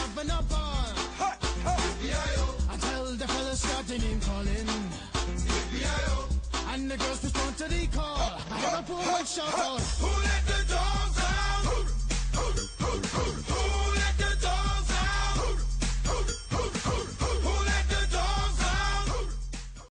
having a ball. I tell the fellas start the name calling. And the girls respond to the call. I hear a poor one shout out.